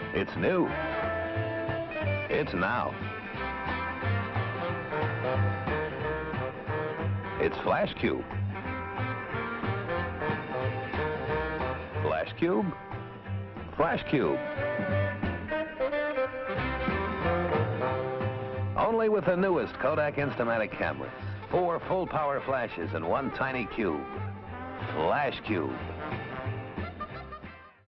It's new. It's now. It's Flashcube. Flashcube? Flashcube. Only with the newest Kodak Instamatic cameras. 4 full-power flashes in one tiny cube. Flashcube.